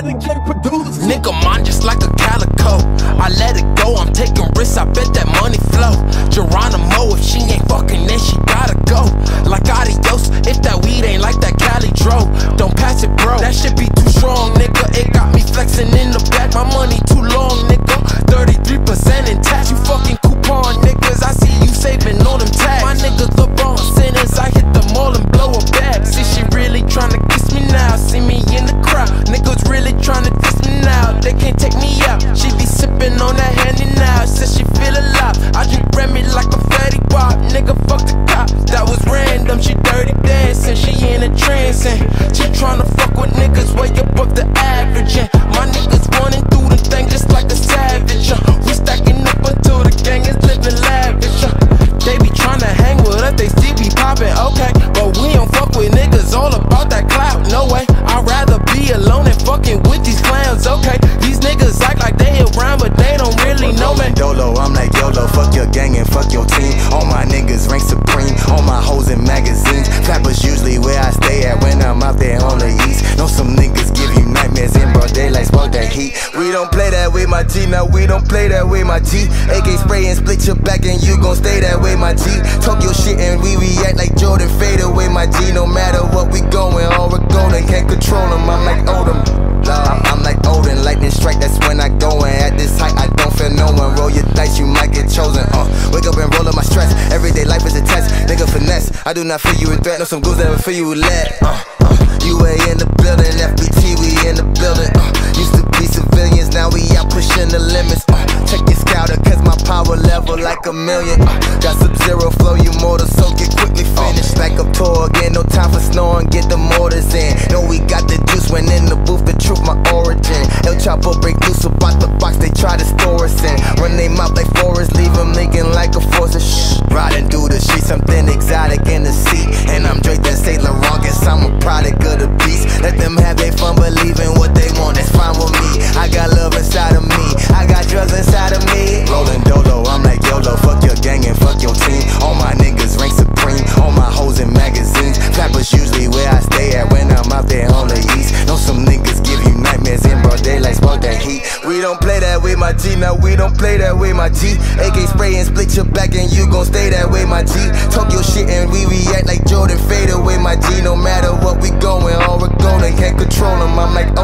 Nigga, mine just like a calico. I let it go, I'm taking risks, I bet that money flow. Geronimo, if she ain't fucking, then she gotta go. Like adios, if that weed ain't like that Cali Dro. Don't pass it, bro, that shit be too strong, nigga. It got me flexing in the back, my money too long, nigga. 33% in tax, you fucking coupon niggas. I see you saving all them tags. My niggas LeBron sinners, I hit the mall and blow a bag. See, she really tryna kiss me now, see me in the crowd. Niggas really tryna diss me now, they can't take me out. She be sipping on that Henny now, says she feel alive. I drink Remy like a fatty wop, nigga fuck the cop. That was random, she dirty dancing, she in a trance and she tryna fuck with niggas way above the average. And my niggas running through the thing just like a savage. We stacking up until the gang is living lavish. They be tryna hang with us, they see we poppin', okay, but we don't fuck with niggas all about that clout, no way. I'd rather be alone than fucking with these clowns, okay. These niggas act like they around, but they don't really know me. Dolo, I'm like YOLO, fuck your gang and fuck your team. All my niggas rank supreme, all my hoes in magazines. Flappers usually where I stay at when I'm out there on the east. Know some niggas give you nightmares in broad daylight, smoke that heat. We don't play that way, my G, no, we don't play that way, my G. AK spray and split your back and you gon' stay that way, my G. Talk your shit and we react like Jordan, fade away, my G. No matter what we going, all we're golden, can't control them, I'm like Odom. I'm like Odin, lightning strike, that's when I go in. At this height, I don't feel no one. Roll your dice, you might get chosen. Wake up and roll up my stress. Everyday life is a test, nigga finesse. I do not feel you a threat, know some goons that will feel you with lead. UA in the building, FBT, we in the building. Used to be civilians, now we out pushing the limits. Check your scouter, cause my power level like a million. Got Sub-Zero flow, you mortal, so get quickly finished. Back up tour again, no time for snoring, get the mortars in. Know we got the juice when in the booth, the truth, my origin. El Chapo break loose about the box, they try to store us in. Run they mouth like Forrest, leave them leaking like a force of shh. Riding through the street, something exotic in the seat. And I'm Drake, that Saint Laurent, guess I'm a product of the beast. Let them have their fun, believing what they want, that's fine with me. I got love inside of me, I got drugs inside of me. Rolling Dolo, I'm like YOLO, fuck your gang and fuck your team. All my niggas rank supreme, all my hoes in magazines. Flappers usually where I stay at when I'm out there on the east. Know some niggas give you nightmares in broad daylight, smoke that heat. We don't play that way, my G, no, we don't play that way, my G. AK spray and split your back and you gon' stay that way, my G. Talk your shit and we react like Jordan, fade away, my G. No matter what we going, all we're golden, can't control them, I'm like